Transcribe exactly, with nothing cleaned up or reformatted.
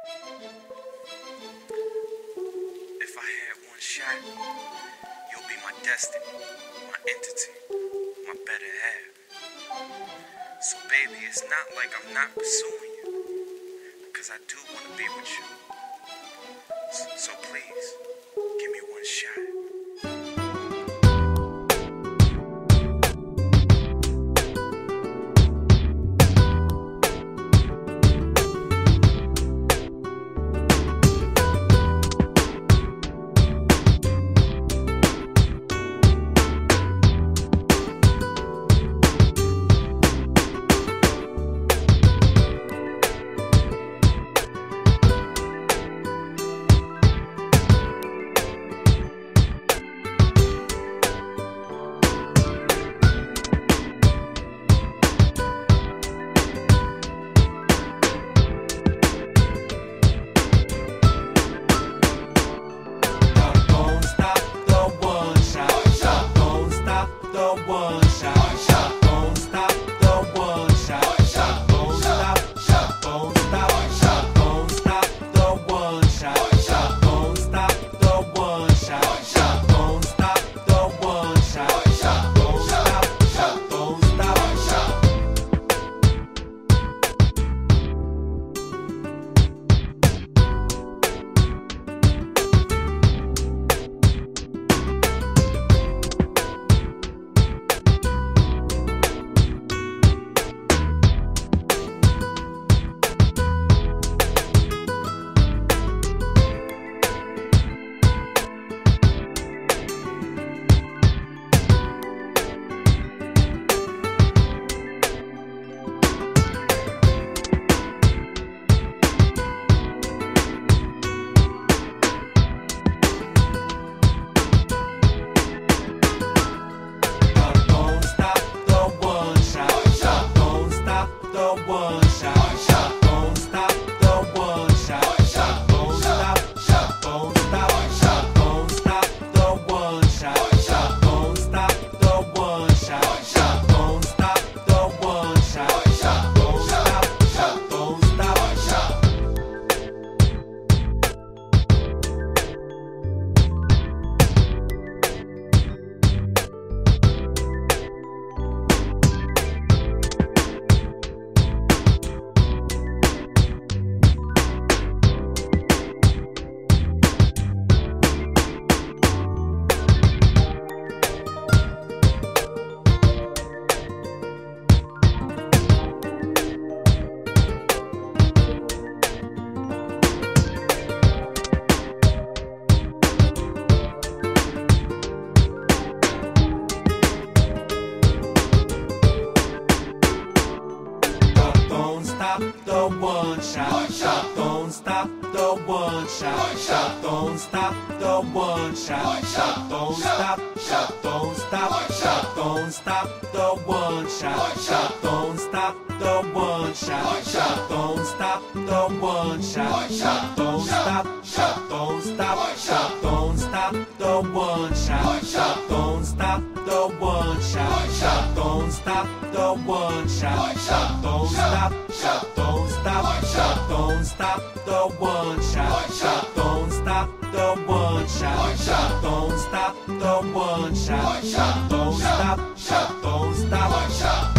If I had one shot, you'll be my destiny, my entity, my better half. So baby, it's not like I'm not pursuing you, because I do want to be with you. So, so please, give me one shot. The one shot, one shot. Don't stop the one shot, one shot. Don't stop the one shot, one shot. Don't stop, shot. Don't stop, one shot. Don't stop the one shot, one shot. Don't stop the one shot, one shot. Don't stop the one shot, one shot. Don't stop, shot. Don't stop, one shot. Don't stop the one shot, one shot. Don't stop the one shot, one shot. Don't stop the one shot, one shot. Don't stop, shot. Don't stop, shot. Don't stop the one shot, one shot. Don't stop the one shot, one shot. Don't stop the one shot, one shot. Don't stop, shot. Don't stop, one shot.